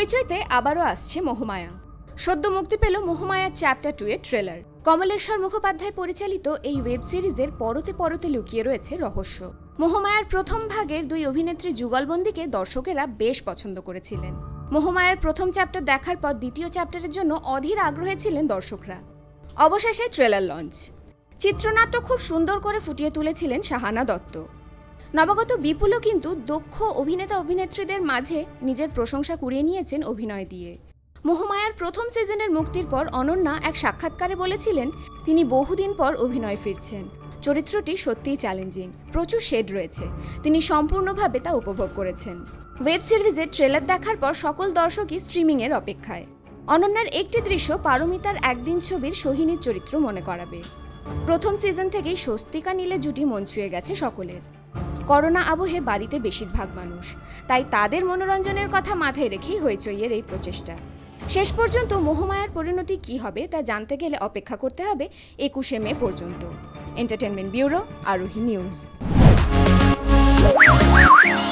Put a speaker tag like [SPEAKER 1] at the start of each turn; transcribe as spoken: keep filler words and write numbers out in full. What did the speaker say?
[SPEAKER 1] হইচইতে আবারও আসছে মোহমায়া। সদ্য মুক্তি পেল মোহমায়া চ্যাপ্টার টু এর ট্রেলার। কমলেশ্বর মুখোপাধ্যায় পরিচালিত এই ওয়েব সিরিজের পরতে পরতে লুকিয়ে রয়েছে রহস্য। মোহমায়ার প্রথম ভাগের দুই অভিনেত্রী যুগলবন্দিকে দর্শকেরা বেশ পছন্দ করেছিলেন। মোহমায়ার প্রথম চ্যাপ্টার দেখার পর দ্বিতীয় চ্যাপ্টারের জন্য অধীর আগ্রহে ছিলেন দর্শকরা। অবশেষে ট্রেলার লঞ্চ। চিত্রনাট্য খুব সুন্দর করে ফুটিয়ে তুলেছিলেন শাহানা দত্ত। নবাগত বিপুলও কিন্তু দক্ষ অভিনেতা অভিনেত্রীদের মাঝে নিজের প্রশংসা কুড়িয়ে নিয়েছেন অভিনয় দিয়ে। মোহমায়ার প্রথম সিজনের মুক্তির পর অনন্যা এক সাক্ষাৎকারে বলেছিলেন তিনি বহুদিন পর অভিনয় ফিরছেন। চরিত্রটি সত্যিই চ্যালেঞ্জিং, প্রচুর শেড রয়েছে, তিনি সম্পূর্ণভাবে তা উপভোগ করেছেন। ওয়েব সিরিজের ট্রেলার দেখার পর সকল দর্শকই স্ট্রিমিংয়ের অপেক্ষায়। অনন্যার একটি দৃশ্য পারমিতার একদিন ছবির সোহিনীর চরিত্র মনে করাবে। প্রথম সিজন থেকেই স্বস্তিকা নীলে জুটি মন ছুঁয়ে গেছে সকলের। করোনা আবহে বাড়িতে বেশিরভাগ মানুষ, তাই তাদের মনোরঞ্জনের কথা মাথায় রেখেই হইচইয়ের এই প্রচেষ্টা। শেষ পর্যন্ত মোহমায়ার পরিণতি কি হবে তা জানতে গেলে অপেক্ষা করতে হবে একুশে মে পর্যন্ত। Entertainment bureau, Arohi news.